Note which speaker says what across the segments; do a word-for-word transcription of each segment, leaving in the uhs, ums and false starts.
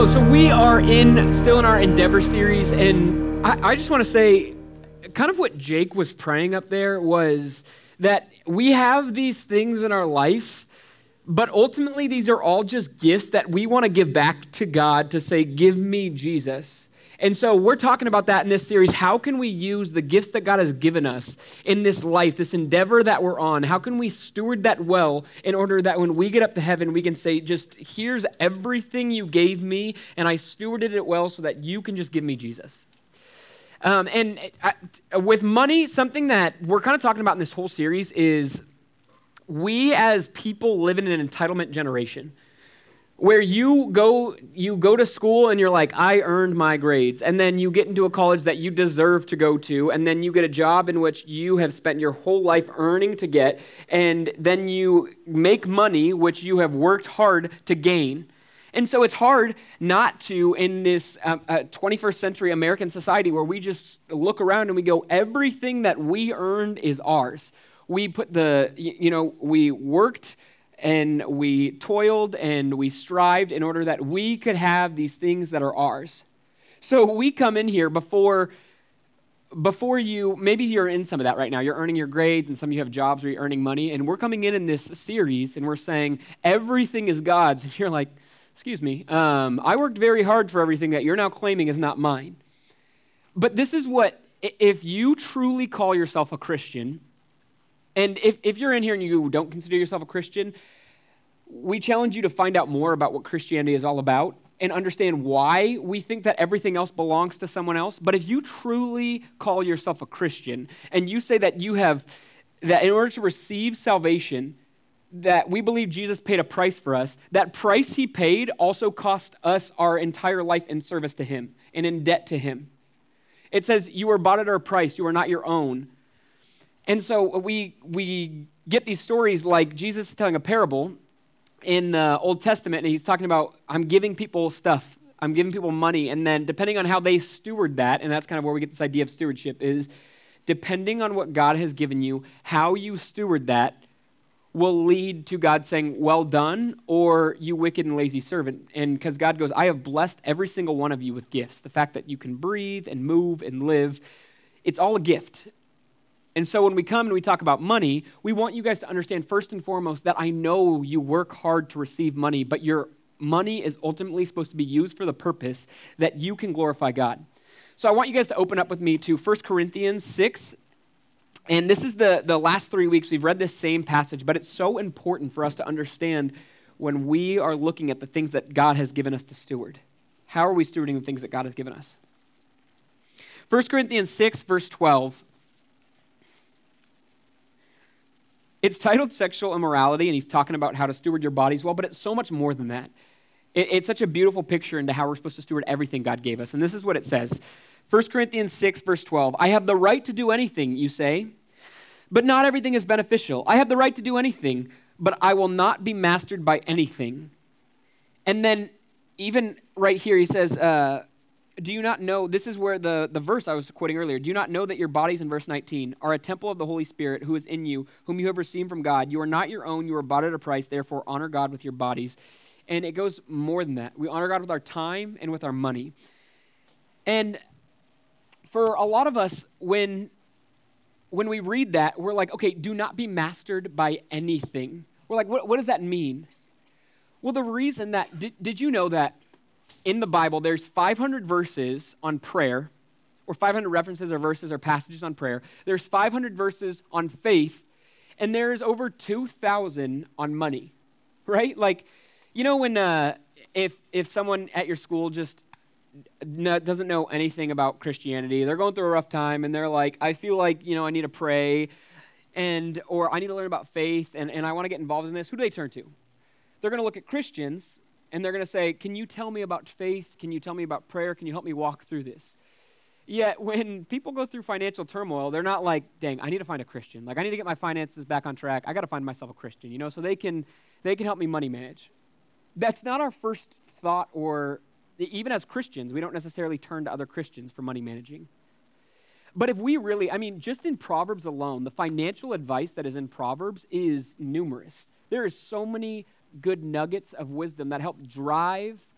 Speaker 1: So, so we are in, still in our Endeavor series, and I, I just want to say, kind of what Jake was praying up there was that we have these things in our life, but ultimately these are all just gifts that we want to give back to God to say, give me Jesus. And so we're talking about that in this series. How can we use the gifts that God has given us in this life, this endeavor that we're on? How can we steward that well in order that when we get up to heaven, we can say, just here's everything you gave me, and I stewarded it well so that you can just give me Jesus. Um, and I, with money, something that we're kind of talking about in this whole series is we as people live in an entitlement generation. Where you go you go to school and you're like, I earned my grades. And then you get into a college that you deserve to go to. And then you get a job in which you have spent your whole life earning to get. And then you make money, which you have worked hard to gain. And so it's hard not to, in this um, uh, twenty-first century American society where we just look around and we go, everything that we earned is ours. We put the, you know, we worked and we toiled and we strived in order that we could have these things that are ours. So we come in here before, before you, maybe you're in some of that right now. You're earning your grades and some of you have jobs where you're earning money. And we're coming in in this series and we're saying everything is God's. And you're like, excuse me, um, I worked very hard for everything that you're now claiming is not mine. But this is what, if you truly call yourself a Christian, and if, if you're in here and you don't consider yourself a Christian, we challenge you to find out more about what Christianity is all about and understand why we think that everything else belongs to someone else. But if you truly call yourself a Christian and you say that you have, that in order to receive salvation, that we believe Jesus paid a price for us, that price he paid also cost us our entire life in service to him and in debt to him. It says, you were bought at a price, you are not your own. And so we we get these stories like Jesus is telling a parable in the Old Testament, and he's talking about, I'm giving people stuff, I'm giving people money, and then depending on how they steward that, and that's kind of where we get this idea of stewardship, is depending on what God has given you, how you steward that will lead to God saying, well done, or you wicked and lazy servant. And because God goes, I have blessed every single one of you with gifts. The fact that you can breathe and move and live, it's all a gift. And so when we come and we talk about money, we want you guys to understand first and foremost that I know you work hard to receive money, but your money is ultimately supposed to be used for the purpose that you can glorify God. So I want you guys to open up with me to First Corinthians six. And this is the, the last three weeks. We've read this same passage, but it's so important for us to understand when we are looking at the things that God has given us to steward. How are we stewarding the things that God has given us? First Corinthians six, verse twelve. It's titled Sexual Immorality, and he's talking about how to steward your bodies well, but it's so much more than that. It, it's such a beautiful picture into how we're supposed to steward everything God gave us. And this is what it says. First Corinthians six, verse twelve. I have the right to do anything, you say, but not everything is beneficial. I have the right to do anything, but I will not be mastered by anything. And then even right here, he says, uh, do you not know, this is where the, the verse I was quoting earlier, do you not know that your bodies, in verse nineteen, are a temple of the Holy Spirit who is in you, whom you have received from God? You are not your own, you are bought at a price, therefore honor God with your bodies. And it goes more than that. We honor God with our time and with our money. And for a lot of us, when, when we read that, we're like, okay, do not be mastered by anything. We're like, what, what does that mean? Well, the reason that, did, did you know that in the Bible, there's five hundred verses on prayer, or five hundred references or verses or passages on prayer. There's five hundred verses on faith, and there's over two thousand on money, right? Like, you know when, uh, if if someone at your school just n- doesn't know anything about Christianity, they're going through a rough time, and they're like, I feel like, you know, I need to pray, and or I need to learn about faith, and, and I want to get involved in this, who do they turn to? They're going to look at Christians, and they're going to say, can you tell me about faith? Can you tell me about prayer? Can you help me walk through this? Yet when people go through financial turmoil, they're not like, dang, I need to find a Christian. Like, I need to get my finances back on track. I got to find myself a Christian, you know, so they can they can help me money manage. That's not our first thought, or even as Christians, we don't necessarily turn to other Christians for money managing. But if we really, I mean, just in Proverbs alone, the financial advice that is in Proverbs is numerous. There is so many good nuggets of wisdom that help drive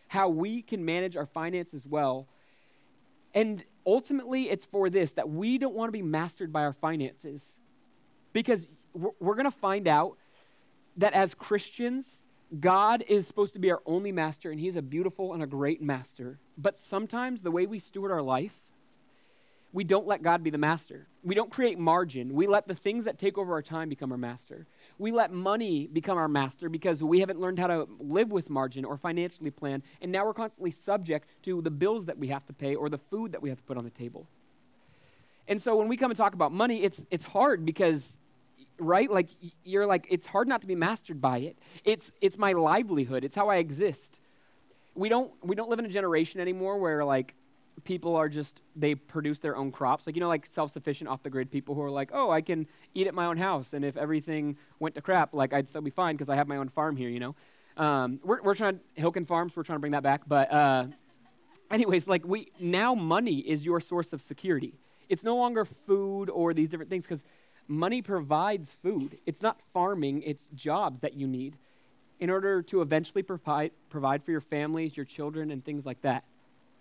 Speaker 1: how we can manage our finances well. And ultimately, it's for this, that we don't want to be mastered by our finances. Because we're, we're going to find out that as Christians, God is supposed to be our only master, and he's a beautiful and a great master. But sometimes the way we steward our life, we don't let God be the master. We don't create margin. We let the things that take over our time become our master. We let money become our master because we haven't learned how to live with margin or financially plan, and now we're constantly subject to the bills that we have to pay or the food that we have to put on the table. And so when we come and talk about money, it's it's hard because, right, like you're like, it's hard not to be mastered by it. It's it's my livelihood. It's how I exist. We don't we don't live in a generation anymore where like people are just, they produce their own crops. Like, you know, like self-sufficient off-the-grid people who are like, oh, I can eat at my own house, and if everything went to crap, like I'd still be fine because I have my own farm here, you know. Um, we're, we're trying, Hilken Farms, we're trying to bring that back. But uh, anyways, like we, now money is your source of security. It's no longer food or these different things because money provides food. It's not farming, it's jobs that you need in order to eventually provide, provide for your families, your children, and things like that.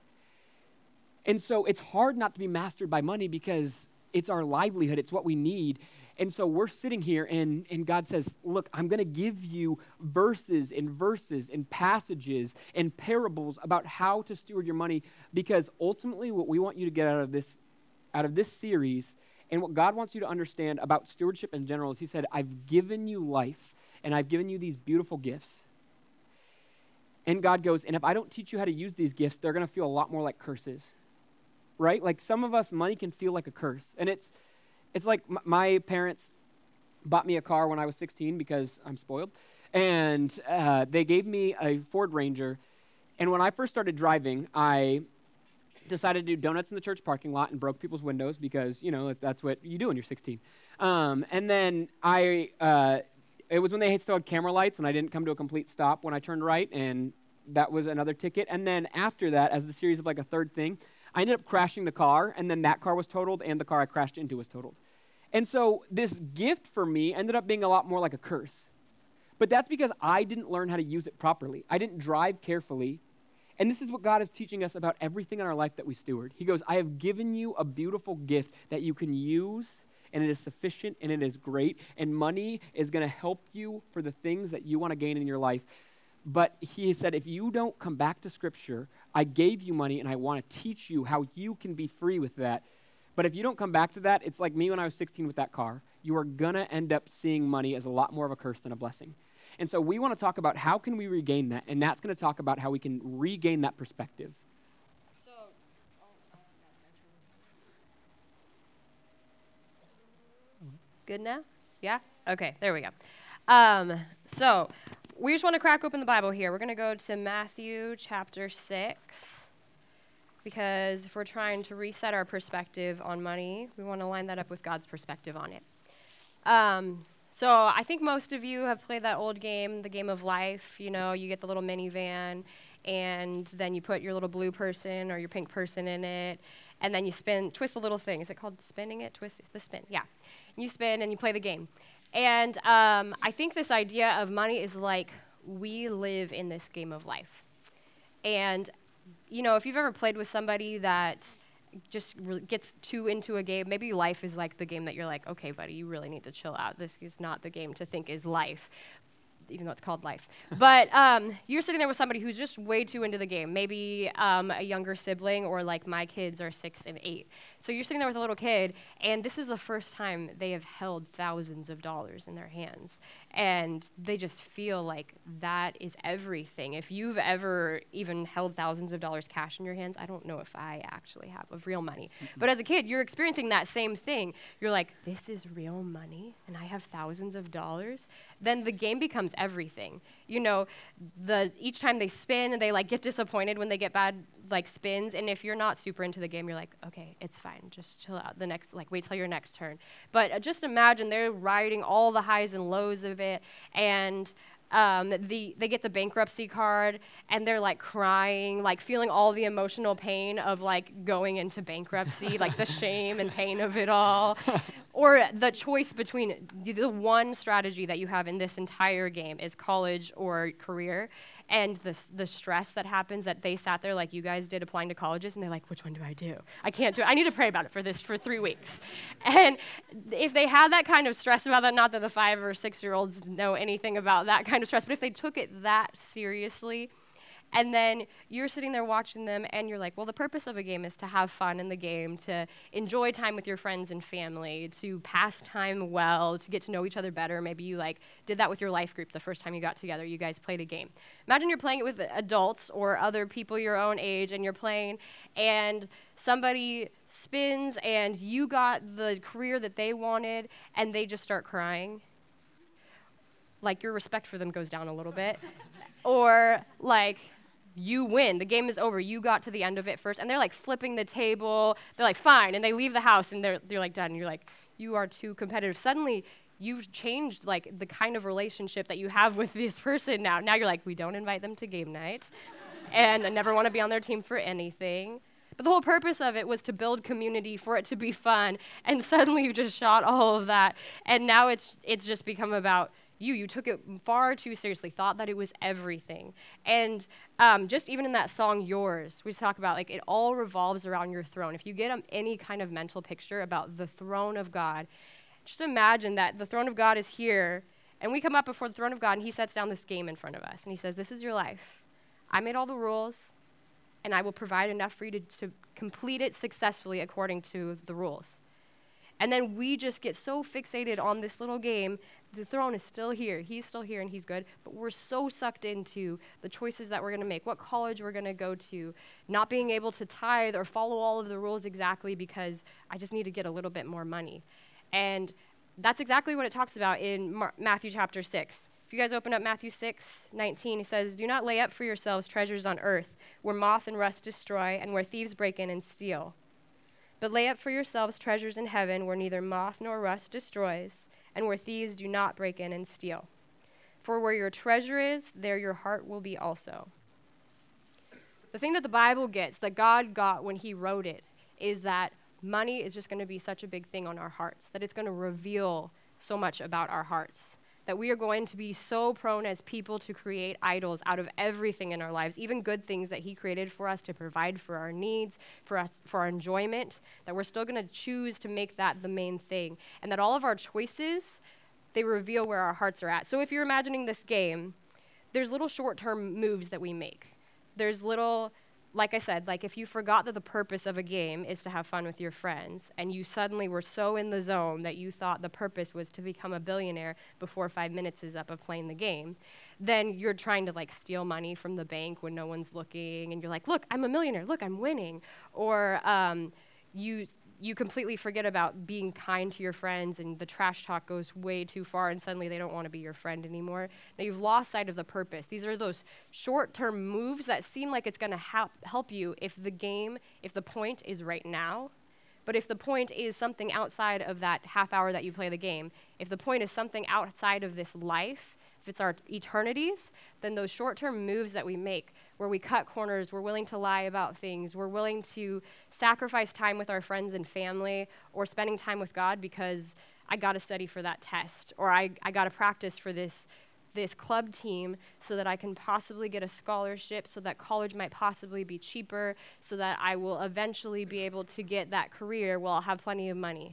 Speaker 1: And so it's hard not to be mastered by money because it's our livelihood. It's what we need. And so we're sitting here and, and God says, look, I'm going to give you verses and verses and passages and parables about how to steward your money, because ultimately what we want you to get out of this, out of this series and what God wants you to understand about stewardship in general is he said, I've given you life and I've given you these beautiful gifts. And God goes, and if I don't teach you how to use these gifts, they're going to feel a lot more like curses. Right? Like some of us, money can feel like a curse. And it's it's like m- my parents bought me a car when I was sixteen because I'm spoiled. And uh, they gave me a Ford Ranger. And when I first started driving, I decided to do donuts in the church parking lot and broke people's windows because, you know, that's what you do when you're sixteen. Um, and then I, uh, it was when they still had camera lights and I didn't come to a complete stop when I turned right. And that was another ticket. And then after that, as the series of like a third thing, I ended up crashing the car, and then that car was totaled, and the car I crashed into was totaled. And so this gift for me ended up being a lot more like a curse. But that's because I didn't learn how to use it properly. I didn't drive carefully. And this is what God is teaching us about everything in our life that we steward. He goes, I have given you a beautiful gift that you can use, and it is sufficient, and it is great, and money is going to help you for the things that you want to gain in your life. But he said, if you don't come back to Scripture, I gave you money, and I want to teach you how you can be free with that. But if you don't come back to that, it's like me when I was sixteen with that car. You are going to end up seeing money as a lot more of a curse than a blessing. And so we want to talk about how can we regain that, and that's going to talk about how we can regain that perspective.
Speaker 2: So, good now? Yeah? Okay, there we go. Um, so... We just want to crack open the Bible here. We're going to go to Matthew chapter six, because if we're trying to reset our perspective on money, we want to line that up with God's perspective on it. Um, so I think most of you have played that old game, the game of life. You know, you get the little minivan, and then you put your little blue person or your pink person in it, and then you spin, twist the little thing. Is it called spinning it? Twist the spin, yeah. And you spin and you play the game. And um, I think this idea of money is like we live in this game of life. And, you know, if you've ever played with somebody that just re- gets too into a game, maybe life is like the game that you're like, okay, buddy, you really need to chill out. This is not the game to think is life, even though it's called life. But um, you're sitting there with somebody who's just way too into the game, maybe um, a younger sibling, or like my kids are six and eight. So you're sitting there with a little kid, and this is the first time they have held thousands of dollars in their hands. And they just feel like that is everything. If you've ever even held thousands of dollars cash in your hands, I don't know if I actually have, of real money. Mm-hmm. But as a kid, you're experiencing that same thing. You're like, this is real money, and I have thousands of dollars. Then the game becomes everything. You know, the each time they spin, and they like get disappointed when they get bad like spins, and if you're not super into the game, you're like, okay, it's fine, just chill out. The next, like, wait till your next turn. But uh, just imagine they're riding all the highs and lows of it, and um, the they get the bankruptcy card, and they're like crying, like feeling all the emotional pain of like going into bankruptcy, like the shame and pain of it all. Or the choice between the one strategy that you have in this entire game is college or career. and the the stress that happens that they sat there like you guys did applying to colleges, and they're like, which one do I do? I can't do it. I need to pray about it for this for three weeks. And if they had that kind of stress about that, not that the five or six-year-olds know anything about that kind of stress, but if they took it that seriously, and then you're sitting there watching them, and you're like, well, the purpose of a game is to have fun in the game, to enjoy time with your friends and family, to pass time well, to get to know each other better. Maybe you like did that with your life group the first time you got together. You guys played a game. Imagine you're playing it with adults or other people your own age, and you're playing, and somebody spins, and you got the career that they wanted, and they just start crying. Like, your respect for them goes down a little bit. Or, like, you win. The game is over. You got to the end of it first. And they're like flipping the table. They're like, fine. And they leave the house and they're, they're like done. And you're like, you are too competitive. Suddenly, you've changed like the kind of relationship that you have with this person now. Now you're like, we don't invite them to game night. And I never want to be on their team for anything. But the whole purpose of it was to build community, for it to be fun. And suddenly you just shot all of that. And now it's it's just become about you. You took it far too seriously, thought that it was everything. And um, just even in that song, Yours, we talk about, like, it all revolves around your throne. If you get um, any kind of mental picture about the throne of God, just imagine that the throne of God is here, and we come up before the throne of God, and he sets down this game in front of us, and he says, this is your life. I made all the rules, and I will provide enough for you to, to complete it successfully according to the rules. And then we just get so fixated on this little game. The throne is still here. He's still here, and he's good. But we're so sucked into the choices that we're going to make, what college we're going to go to, not being able to tithe or follow all of the rules exactly because I just need to get a little bit more money. And that's exactly what it talks about in Mar- Matthew chapter six. If you guys open up Matthew six nineteen, it says, do not lay up for yourselves treasures on earth, where moth and rust destroy, and where thieves break in and steal. But lay up for yourselves treasures in heaven, where neither moth nor rust destroys, and where thieves do not break in and steal. For where your treasure is, there your heart will be also. The thing that the Bible gets, that God got when he wrote it, is that money is just going to be such a big thing on our hearts, that it's going to reveal so much about our hearts, that we are going to be so prone as people to create idols out of everything in our lives, even good things that he created for us to provide for our needs, for us, for our enjoyment, that we're still going to choose to make that the main thing, and that all of our choices, they reveal where our hearts are at. So if you're imagining this game, there's little short-term moves that we make. There's little, like I said, like if you forgot that the purpose of a game is to have fun with your friends, and you suddenly were so in the zone that you thought the purpose was to become a billionaire before five minutes is up of playing the game, then you're trying to like steal money from the bank when no one's looking, and you're like, look, I'm a millionaire, look, I'm winning. Or um, you you completely forget about being kind to your friends, and the trash talk goes way too far, and suddenly they don't want to be your friend anymore. Now you've lost sight of the purpose. These are those short-term moves that seem like it's going to help help you if the game, if the point is right now. But if the point is something outside of that half hour that you play the game, if the point is something outside of this life, if it's our eternities, then those short-term moves that we make, where we cut corners, we're willing to lie about things, we're willing to sacrifice time with our friends and family, or spending time with God because I got to study for that test, or I, I got to practice for this, this club team so that I can possibly get a scholarship, so that college might possibly be cheaper, so that I will eventually be able to get that career where I'll have plenty of money.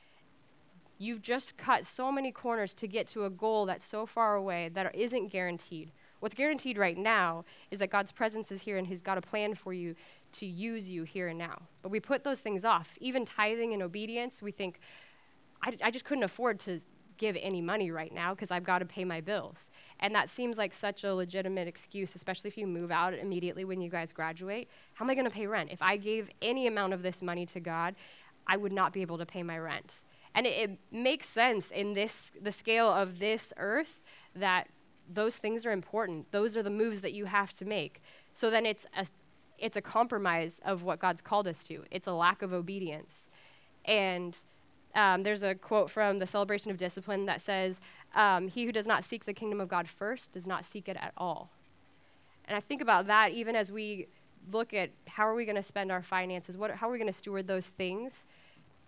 Speaker 2: You've just cut so many corners to get to a goal that's so far away that isn't guaranteed. What's guaranteed right now is that God's presence is here and he's got a plan for you to use you here and now. But we put those things off. Even tithing and obedience, we think, I, I just couldn't afford to give any money right now because I've got to pay my bills. And that seems like such a legitimate excuse, especially if you move out immediately when you guys graduate. How am I going to pay rent? If I gave any amount of this money to God, I would not be able to pay my rent. And it, it makes sense in this the scale of this earth that those things are important. Those are the moves that you have to make. So then it's a, it's a compromise of what God's called us to. It's a lack of obedience. And um, there's a quote from the Celebration of Discipline that says, um, he who does not seek the kingdom of God first does not seek it at all. And I think about that even as we look at how are we going to spend our finances, what, how are we going to steward those things.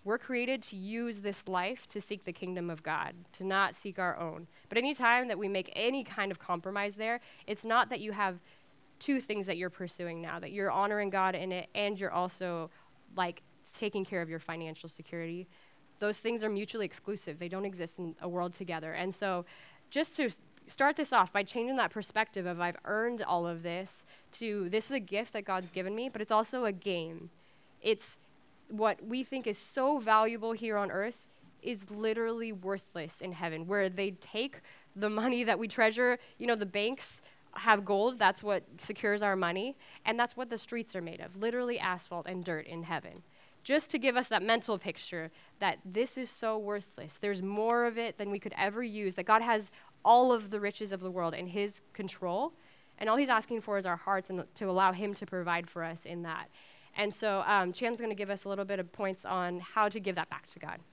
Speaker 2: We're created to use this life to seek the kingdom of God, to not seek our own. But any time that we make any kind of compromise there, it's not that you have two things that you're pursuing now, that you're honoring God in it and you're also like taking care of your financial security. Those things are mutually exclusive. They don't exist in a world together. And so just to start this off by changing that perspective of I've earned all of this to this is a gift that God's given me, but it's also a gain. It's what we think is so valuable here on earth is literally worthless in heaven, where they take the money that we treasure. You know, the banks have gold. That's what secures our money. And that's what the streets are made of, literally asphalt and dirt in heaven. Just to give us that mental picture that this is so worthless. There's more of it than we could ever use, that God has all of the riches of the world in his control. And all he's asking for is our hearts and to allow him to provide for us in that. And so um, Chan's going to give us a little bit of points on how to give that back to God.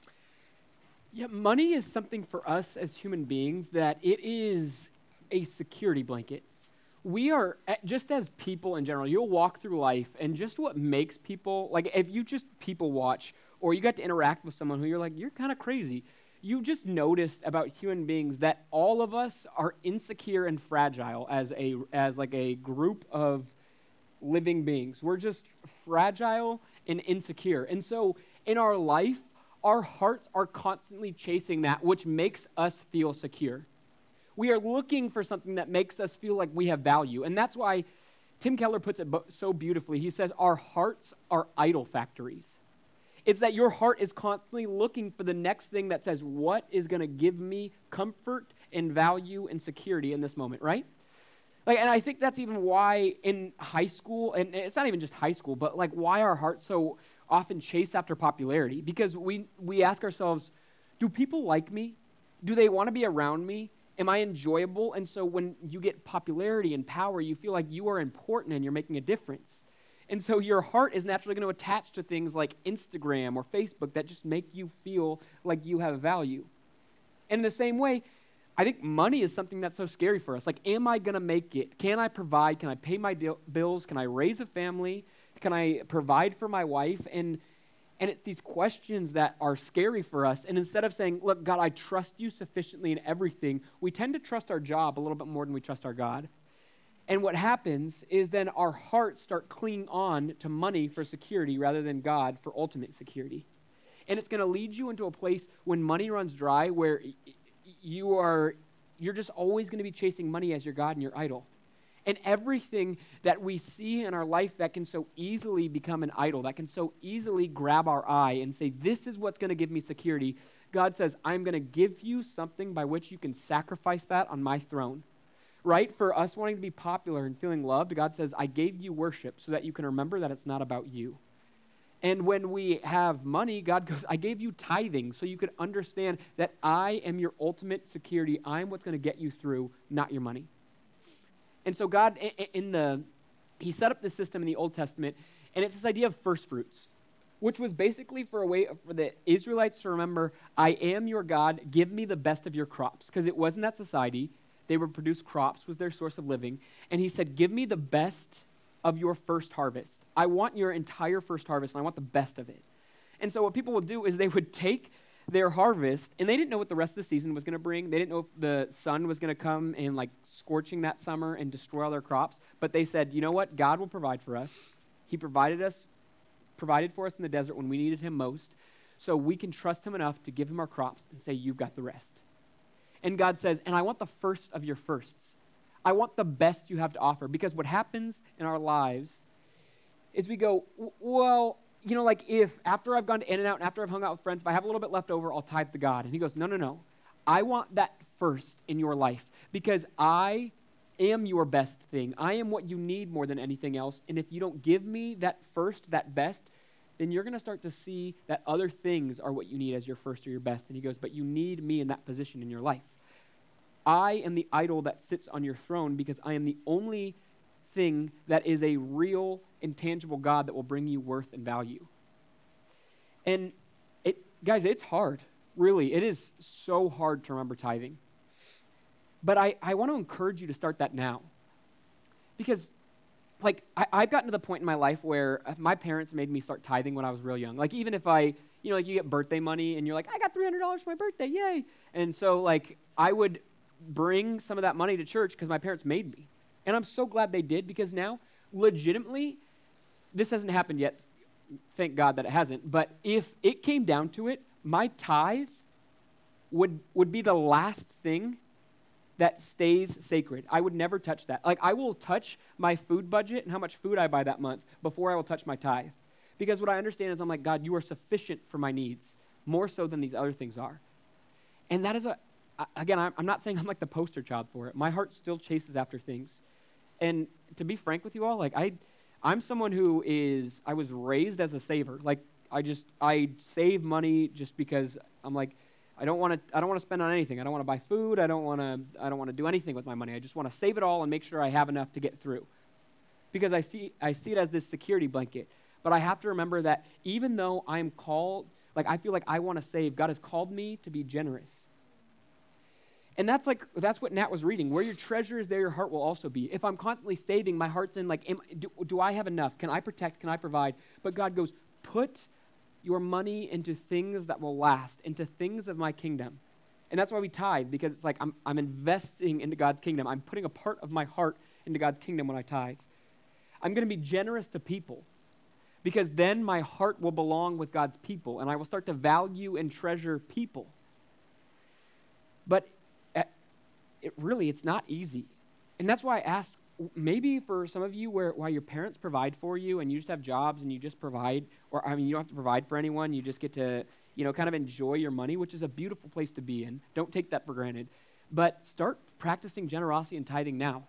Speaker 1: Yeah, money is something for us as human beings that it is a security blanket. We are, just as people in general, you'll walk through life and just what makes people, like if you just people watch or you got to interact with someone who you're like, you're kind of crazy, you just noticed about human beings that all of us are insecure and fragile as a as like a group of living beings. We're just fragile and insecure. And so in our life, our hearts are constantly chasing that which makes us feel secure. We are looking for something that makes us feel like we have value. And that's why Tim Keller puts it so beautifully. He says, our hearts are idol factories. It's that your heart is constantly looking for the next thing that says, what is going to give me comfort and value and security in this moment, right? Like, and I think that's even why in high school, and it's not even just high school, but like why our hearts so often chase after popularity. Because we, we ask ourselves, do people like me? Do they want to be around me? Am I enjoyable? And so when you get popularity and power, you feel like you are important and you're making a difference. And so your heart is naturally going to attach to things like Instagram or Facebook that just make you feel like you have value. And in the same way, I think money is something that's so scary for us. Like, am I going to make it? Can I provide? Can I pay my deal- bills? Can I raise a family? Can I provide for my wife? And and it's these questions that are scary for us. And instead of saying, look, God, I trust you sufficiently in everything, we tend to trust our job a little bit more than we trust our God. And what happens is then our hearts start clinging on to money for security rather than God for ultimate security. And it's going to lead you into a place when money runs dry where you are, you're just always going to be chasing money as your God and your idol. And everything that we see in our life that can so easily become an idol, that can so easily grab our eye and say, this is what's going to give me security, God says, I'm going to give you something by which you can sacrifice that on my throne. Right? For us wanting to be popular and feeling loved, God says, I gave you worship so that you can remember that it's not about you. And when we have money, God goes, I gave you tithing so you could understand that I am your ultimate security. I'm what's going to get you through, not your money. And so God, in the, he set up this system in the Old Testament, and it's this idea of first fruits, which was basically for a way for the Israelites to remember, I am your God, give me the best of your crops. Because it was in that society, they would produce crops, was their source of living. And he said, give me the best of your first harvest. I want your entire first harvest, and I want the best of it. And so what people would do is they would take their harvest, and they didn't know what the rest of the season was going to bring. They didn't know if the sun was going to come and like scorching that summer and destroy all their crops. But they said, you know what? God will provide for us. He provided us, provided for us in the desert when we needed him most. So we can trust him enough to give him our crops and say, you've got the rest. And God says, and I want the first of your firsts. I want the best you have to offer. Because what happens in our lives is we go, well, you know, like if after I've gone to In-N-Out and after I've hung out with friends, if I have a little bit left over, I'll tithe to God. And he goes, no, no, no. I want that first in your life because I am your best thing. I am what you need more than anything else. And if you don't give me that first, that best, then you're going to start to see that other things are what you need as your first or your best. And he goes, but you need me in that position in your life. I am the idol that sits on your throne because I am the only thing that is a real, intangible God that will bring you worth and value. And it, guys, it's hard. Really, it is so hard to remember tithing. But I, I want to encourage you to start that now. Because, like, I, I've gotten to the point in my life where my parents made me start tithing when I was real young. Like, even if I, you know, like you get birthday money and you're like, I got three hundred dollars for my birthday, yay. And so like I would bring some of that money to church because my parents made me. And I'm so glad they did, because now, legitimately, this hasn't happened yet. Thank God that it hasn't. But if it came down to it, my tithe would would be the last thing that stays sacred. I would never touch that. Like, I will touch my food budget and how much food I buy that month before I will touch my tithe. Because what I understand is I'm like, God, you are sufficient for my needs, more so than these other things are. And that is a, again, I'm not saying I'm like the poster child for it. My heart still chases after things. And to be frank with you all, like I, I'm someone who is, I was raised as a saver. Like I just, I save money just because I'm like, I don't want to, I don't want to spend on anything. I don't want to buy food. I don't want to, I don't want to do anything with my money. I just want to save it all and make sure I have enough to get through. Because I see, I see it as this security blanket. But I have to remember that even though I'm called, like I feel like I want to save, God has called me to be generous. And that's like, that's what Nat was reading. Where your treasure is, there your heart will also be. If I'm constantly saving, my heart's in like, am, do, do I have enough? Can I protect? Can I provide? But God goes, put your money into things that will last, into things of my kingdom. And that's why we tithe, because it's like I'm, I'm investing into God's kingdom. I'm putting a part of my heart into God's kingdom when I tithe. I'm going to be generous to people, because then my heart will belong with God's people, and I will start to value and treasure people. But it really, it's not easy. And that's why I ask, maybe for some of you where while your parents provide for you and you just have jobs and you just provide, or I mean, you don't have to provide for anyone, you just get to, you know, kind of enjoy your money, which is a beautiful place to be in. Don't take that for granted. But start practicing generosity and tithing now.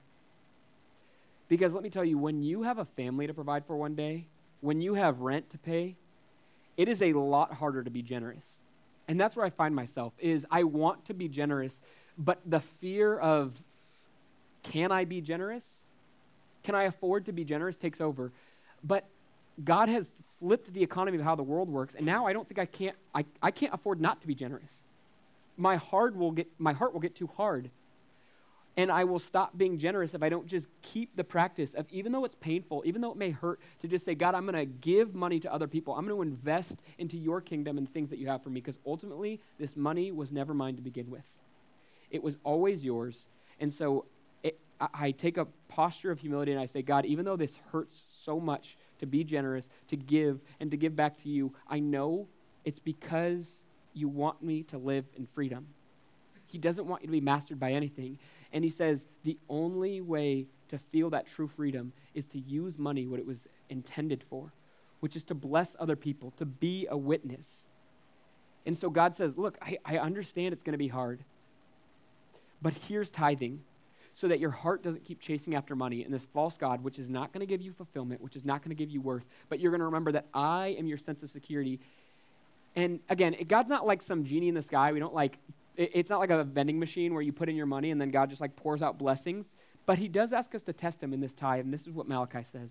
Speaker 1: Because let me tell you, when you have a family to provide for one day, when you have rent to pay, it is a lot harder to be generous. And that's where I find myself, is I want to be generous, but the fear of, can I be generous? Can I afford to be generous takes over. But God has flipped the economy of how the world works, and now I don't think I can't, I, I can't afford not to be generous. My heart will get, my heart will get too hard. And I will stop being generous if I don't just keep the practice of, even though it's painful, even though it may hurt, to just say, God, I'm going to give money to other people. I'm going to invest into your kingdom and things that you have for me, because ultimately this money was never mine to begin with. It was always yours. And so it, I, I take a posture of humility and I say, God, even though this hurts so much to be generous, to give, and to give back to you, I know it's because you want me to live in freedom. He doesn't want you to be mastered by anything. And he says the only way to feel that true freedom is to use money what it was intended for, which is to bless other people, to be a witness. And so God says, look, I, I understand it's going to be hard, but here's tithing so that your heart doesn't keep chasing after money and this false God, which is not going to give you fulfillment, which is not going to give you worth, but you're going to remember that I am your sense of security. And again, God's not like some genie in the sky. We don't like, it's not like a vending machine where you put in your money and then God just like pours out blessings, but he does ask us to test him in this tithe, and this is what Malachi says.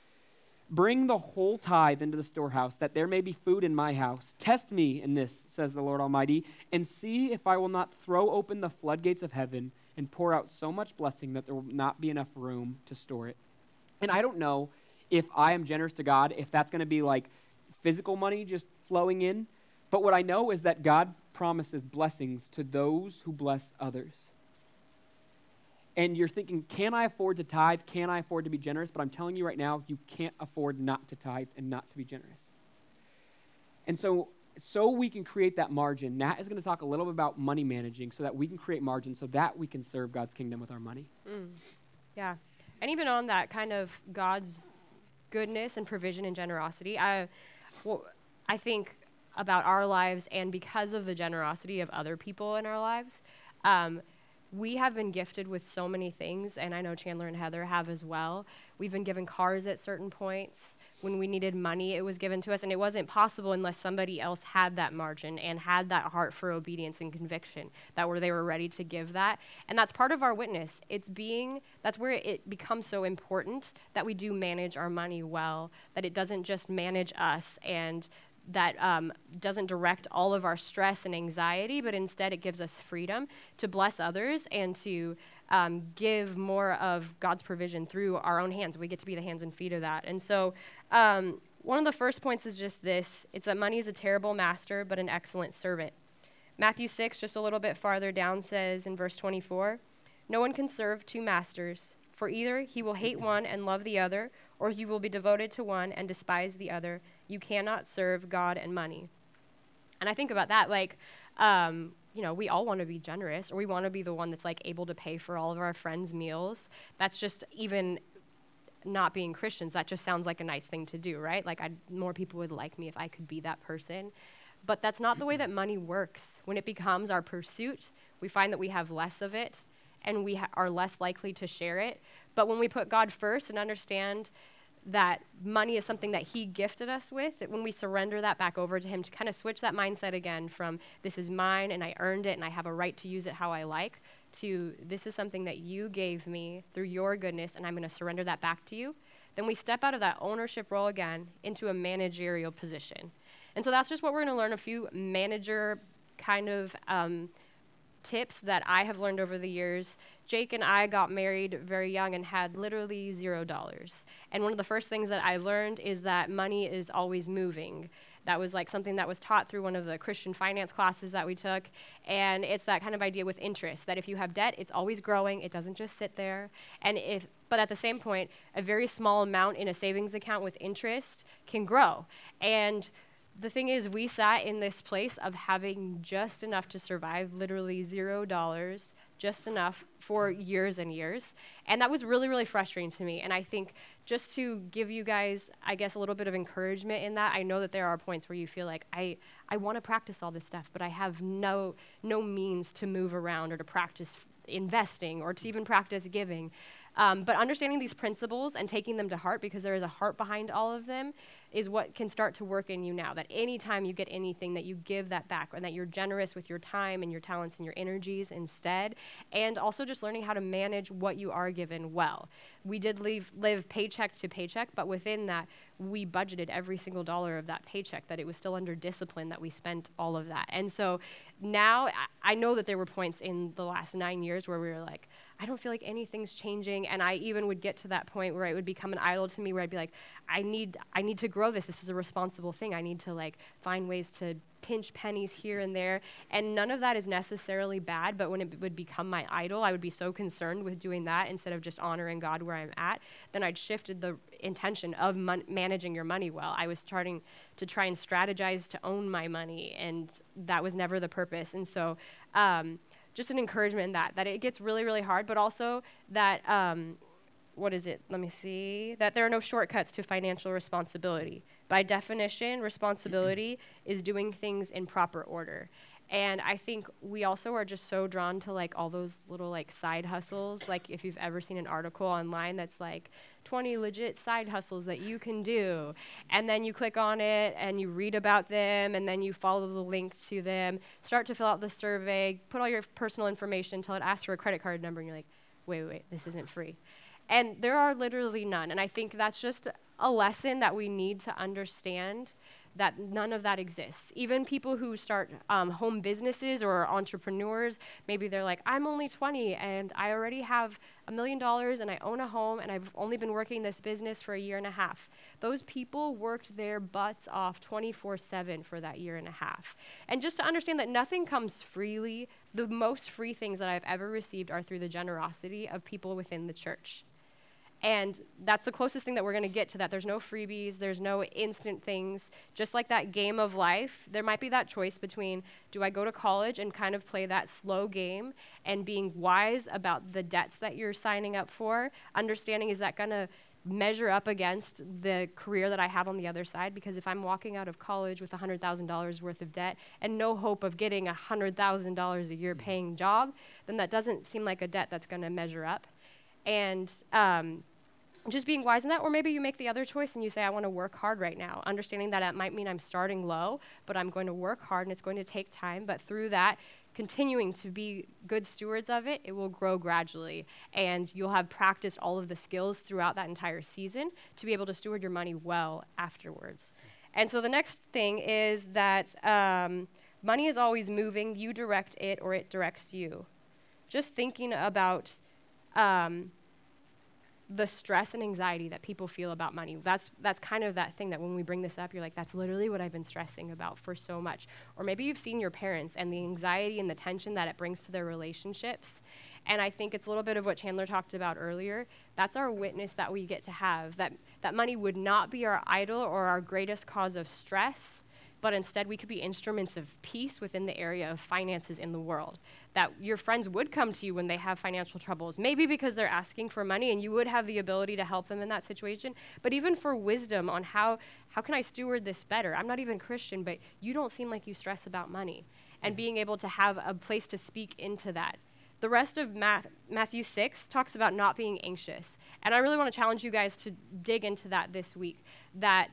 Speaker 1: Bring the whole tithe into the storehouse, that there may be food in my house. Test me in this, says the Lord Almighty, and see if I will not throw open the floodgates of heaven and pour out so much blessing that there will not be enough room to store it. And I don't know if I am generous to God, if that's going to be like physical money just flowing in, but what I know is that God promises blessings to those who bless others. And you're thinking, can I afford to tithe? Can I afford to be generous? But I'm telling you right now, you can't afford not to tithe and not to be generous. And so, so we can create that margin, Nat is going to talk a little bit about money managing so that we can create margin so that we can serve God's kingdom with our money.
Speaker 2: Mm. Yeah. And even on that kind of God's goodness and provision and generosity, I, well, I think about our lives, and because of the generosity of other people in our lives, um, we have been gifted with so many things, and I know Chandler and Heather have as well. We've been given cars at certain points. When we needed money, it was given to us, and it wasn't possible unless somebody else had that margin and had that heart for obedience and conviction, that where they were ready to give that. And that's part of our witness. It's being, that's where it becomes so important that we do manage our money well, that it doesn't just manage us and that um, doesn't direct all of our stress and anxiety, but instead it gives us freedom to bless others and to um, give more of God's provision through our own hands. We get to be the hands and feet of that. And so um, one of the first points is just this. It's that money is a terrible master, but an excellent servant. Matthew six, just a little bit farther down, says in verse twenty-four, no one can serve two masters, for either he will hate one and love the other, or he will be devoted to one and despise the other. You cannot serve God and money. And I think about that, like, um, you know, we all want to be generous, or we want to be the one that's, like, able to pay for all of our friends' meals. That's just even not being Christians. That just sounds like a nice thing to do, right? Like, I'd, more people would like me if I could be that person. But that's not the way that money works. When it becomes our pursuit, we find that we have less of it, and we ha- are less likely to share it. But when we put God first and understand that money is something that he gifted us with, that when we surrender that back over to him, to kind of switch that mindset again from this is mine and I earned it and I have a right to use it how I like, to this is something that you gave me through your goodness and I'm going to surrender that back to you, then we step out of that ownership role again into a managerial position. And so that's just what we're going to learn, a few manager kind of um, tips that I have learned over the years. Jake and I got married very young and had literally zero dollars. And one of the first things that I learned is that money is always moving. That was like something that was taught through one of the Christian finance classes that we took. And it's that kind of idea with interest, that if you have debt, it's always growing. It doesn't just sit there. And if, but at the same point, a very small amount in a savings account with interest can grow. And the thing is, we sat in this place of having just enough to survive, literally zero dollars, just enough for years and years. And that was really, really frustrating to me. And I think just to give you guys, I guess, a little bit of encouragement in that, I know that there are points where you feel like, I, I want to practice all this stuff, but I have no, no means to move around or to practice investing or to even practice giving. Um, but understanding these principles and taking them to heart, because there is a heart behind all of them, is what can start to work in you now. That anytime you get anything, that you give that back, and that you're generous with your time and your talents and your energies instead. And also just learning how to manage what you are given well. We did live, live paycheck to paycheck, but within that, we budgeted every single dollar of that paycheck, that it was still under discipline that we spent all of that. And so now I know that there were points in the last nine years where we were like, I don't feel like anything's changing. And I even would get to that point where it would become an idol to me, where I'd be like, I need, I need to grow this. This is a responsible thing. I need to like find ways to pinch pennies here and there. And none of that is necessarily bad, but when it would become my idol, I would be so concerned with doing that instead of just honoring God where I'm at, then I'd shifted the intention of mon- managing your money well. I was starting to try and strategize to own my money, and that was never the purpose. And so, um, just an encouragement in that, that it gets really, really hard, but also that, um, what is it? Let me see. That there are no shortcuts to financial responsibility. By definition, responsibility is doing things in proper order. And I think we also are just so drawn to like all those little like side hustles. Like if you've ever seen an article online that's like twenty legit side hustles that you can do. And then you click on it and you read about them, and then you follow the link to them, start to fill out the survey, put all your personal information until it asks for a credit card number, and you're like, wait, wait, wait, this isn't free. And there are literally none. And I think that's just a lesson that we need to understand, that none of that exists. Even people who start um, home businesses or entrepreneurs, maybe they're like, I'm only twenty and I already have a million dollars and I own a home and I've only been working this business for a year and a half. Those people worked their butts off twenty-four seven for that year and a half. And just to understand that nothing comes freely, the most free things that I've ever received are through the generosity of people within the church. And that's the closest thing that we're going to get to that. There's no freebies. There's no instant things. Just like that game of life, there might be that choice between, do I go to college and kind of play that slow game and being wise about the debts that you're signing up for, understanding is that going to measure up against the career that I have on the other side? Because if I'm walking out of college with one hundred thousand dollars worth of debt and no hope of getting a one hundred thousand dollars a year paying job, then that doesn't seem like a debt that's going to measure up. And um, just being wise in that, or maybe you make the other choice and you say, I want to work hard right now, understanding that it might mean I'm starting low, but I'm going to work hard and it's going to take time, but through that, continuing to be good stewards of it, it will grow gradually, and you'll have practiced all of the skills throughout that entire season to be able to steward your money well afterwards. And so the next thing is that um, money is always moving. You direct it or it directs you. Just thinking about um, the stress and anxiety that people feel about money. That's that's kind of that thing that when we bring this up, you're like, that's literally what I've been stressing about for so much. Or maybe you've seen your parents and the anxiety and the tension that it brings to their relationships. And I think it's a little bit of what Chandler talked about earlier. That's our witness that we get to have, that, that money would not be our idol or our greatest cause of stress, but instead we could be instruments of peace within the area of finances in the world. That your friends would come to you when they have financial troubles, maybe because they're asking for money and you would have the ability to help them in that situation, but even for wisdom on how, how can I steward this better? I'm not even Christian, but you don't seem like you stress about money. And being able to have a place to speak into that. The rest of Math, Matthew six talks about not being anxious. And I really want to challenge you guys to dig into that this week, that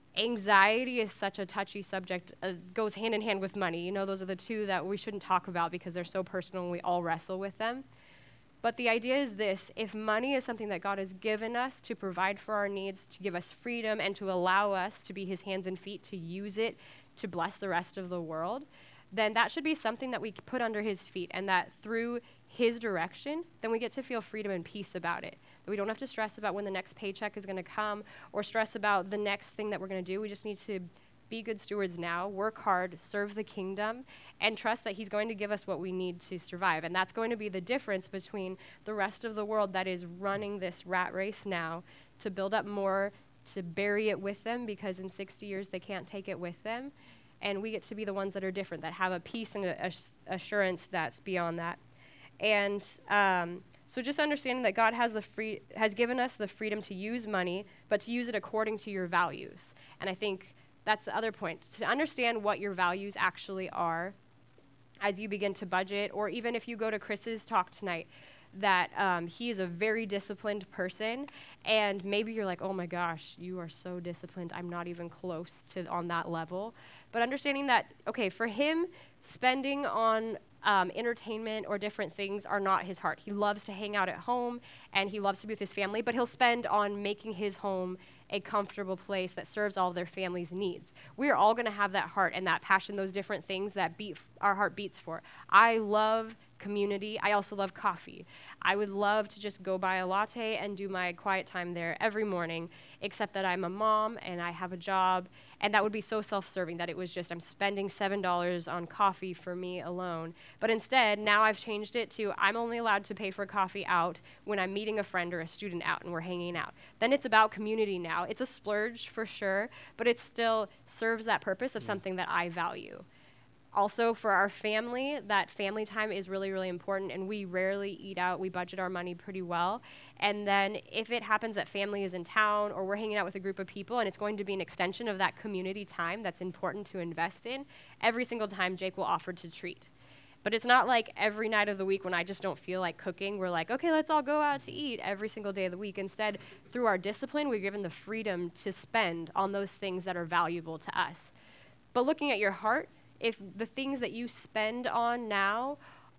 Speaker 2: anxiety is such a touchy subject, uh, goes hand in hand with money. You know, those are the two that we shouldn't talk about because they're so personal and we all wrestle with them. But the idea is this: if money is something that God has given us to provide for our needs, to give us freedom, and to allow us to be his hands and feet, to use it to bless the rest of the world, then that should be something that we put under his feet, and that through his direction, then we get to feel freedom and peace about it. That we don't have to stress about when the next paycheck is going to come or stress about the next thing that we're going to do. We just need to be good stewards now, work hard, serve the kingdom, and trust that he's going to give us what we need to survive. And that's going to be the difference between the rest of the world that is running this rat race now to build up more, to bury it with them, because in sixty years they can't take it with them. And we get to be the ones that are different, that have a peace and a, a assurance that's beyond that. And um, so just understanding that God has the free has given us the freedom to use money, but to use it according to your values. And I think that's the other point, to understand what your values actually are as you begin to budget, or even if you go to Chris's talk tonight, that um, he is a very disciplined person, and maybe you're like, oh my gosh, you are so disciplined, I'm not even close to on that level. But understanding that, okay, for him, spending on um, entertainment or different things are not his heart. He loves to hang out at home, and he loves to be with his family, but he'll spend on making his home a comfortable place that serves all of their family's needs. We are all going to have that heart and that passion, those different things that beat our heart beats for. I love community. I also love coffee. I would love to just go buy a latte and do my quiet time there every morning, except that I'm a mom and I have a job, and that would be so self-serving that it was just I'm spending seven dollars on coffee for me alone. But instead, now I've changed it to I'm only allowed to pay for coffee out when I'm meeting a friend or a student out and we're hanging out. Then it's about community now. It's a splurge for sure, but it still serves that purpose of something that I value. Also, for our family, that family time is really, really important, and we rarely eat out. We budget our money pretty well. And then if it happens that family is in town or we're hanging out with a group of people and it's going to be an extension of that community time that's important to invest in, every single time Jake will offer to treat. But it's not like every night of the week when I just don't feel like cooking, we're like, okay, let's all go out to eat every single day of the week. Instead, through our discipline, we're given the freedom to spend on those things that are valuable to us. But looking at your heart, if the things that you spend on now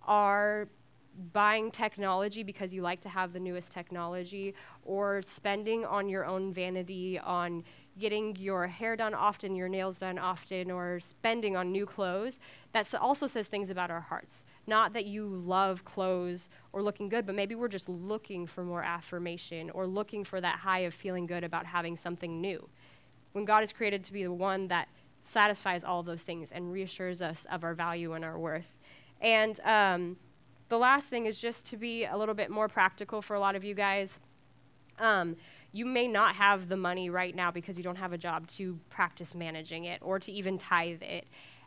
Speaker 2: are buying technology because you like to have the newest technology, or spending on your own vanity, on getting your hair done often, your nails done often, or spending on new clothes, that also says things about our hearts. Not that you love clothes or looking good, but maybe we're just looking for more affirmation or looking for that high of feeling good about having something new. When God is created to be the one that satisfies all of those things and reassures us of our value and our worth. And um, the last thing is just to be a little bit more practical for a lot of you guys. Um, you may not have the money right now because you don't have a job to practice managing it or to even tithe it.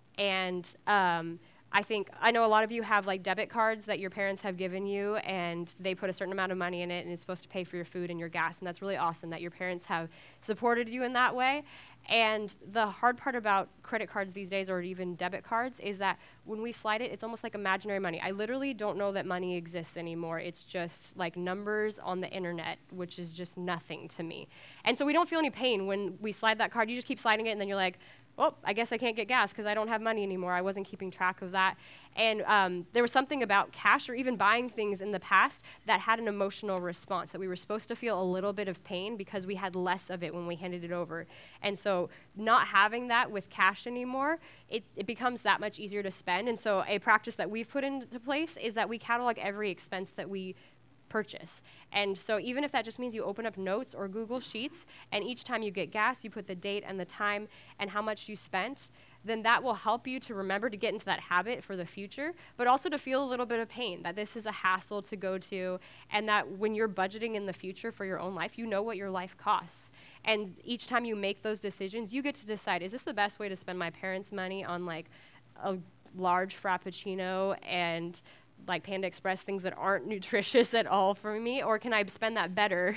Speaker 2: And um, I think, I know a lot of you have like debit cards that your parents have given you, and they put a certain amount of money in it, and it's supposed to pay for your food and your gas, and that's really awesome that your parents have supported you in that way. And the hard part about credit cards these days, or even debit cards, is that when we slide it, it's almost like imaginary money. I literally don't know that money exists anymore. It's just like numbers on the internet, which is just nothing to me. And so we don't feel any pain when we slide that card. You just keep sliding it, and then you're like, oh, I guess I can't get gas because I don't have money anymore. I wasn't keeping track of that. And um, there was something about cash or even buying things in the past that had an emotional response, that we were supposed to feel a little bit of pain because we had less of it when we handed it over. And so not having that with cash anymore, it, it becomes that much easier to spend. And so a practice that we've put into place is that we catalog every expense that we purchase. And so even if that just means you open up notes or Google Sheets, and each time you get gas, you put the date and the time and how much you spent, then that will help you to remember to get into that habit for the future, but also to feel a little bit of pain, that this is a hassle to go to, and that when you're budgeting in the future for your own life, you know what your life costs. And each time you make those decisions, you get to decide, is this the best way to spend my parents' money on like a large Frappuccino and like Panda Express, things that aren't nutritious at all for me, or can I spend that better?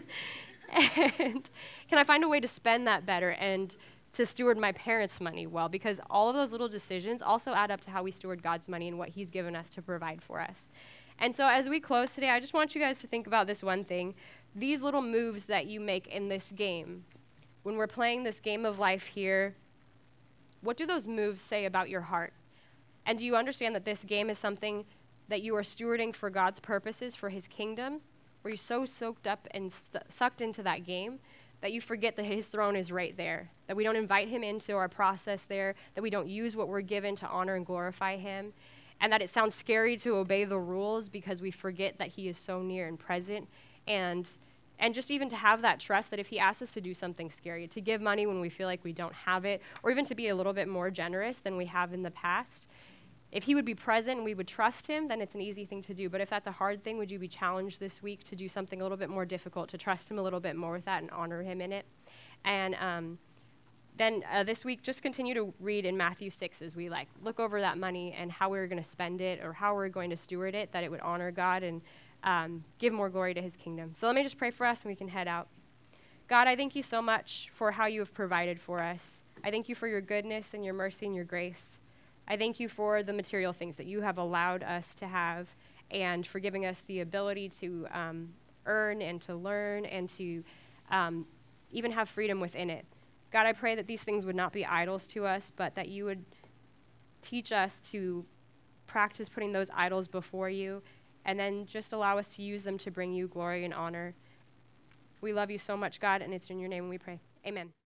Speaker 2: And can I find a way to spend that better and to steward my parents' money well, because all of those little decisions also add up to how we steward God's money and what he's given us to provide for us. And so as we close today, I just want you guys to think about this one thing. These little moves that you make in this game, when we're playing this game of life here, what do those moves say about your heart? And do you understand that this game is something that you are stewarding for God's purposes, for his kingdom? Were you so soaked up and st- sucked into that game that you forget that his throne is right there, that we don't invite him into our process there, that we don't use what we're given to honor and glorify him, and that it sounds scary to obey the rules because we forget that he is so near and present, and and just even to have that trust that if he asks us to do something scary, to give money when we feel like we don't have it, or even to be a little bit more generous than we have in the past, if he would be present and we would trust him, then it's an easy thing to do. But if that's a hard thing, would you be challenged this week to do something a little bit more difficult, to trust him a little bit more with that and honor him in it? And um, then uh, this week, just continue to read in Matthew six as we like look over that money and how we're going to spend it or how we're going to steward it, that it would honor God and um, give more glory to his kingdom. So let me just pray for us and we can head out. God, I thank you so much for how you have provided for us. I thank you for your goodness and your mercy and your grace. I thank you for the material things that you have allowed us to have and for giving us the ability to um, earn and to learn and to um, even have freedom within it. God, I pray that these things would not be idols to us, but that you would teach us to practice putting those idols before you and then just allow us to use them to bring you glory and honor. We love you so much, God, and it's in your name we pray. Amen.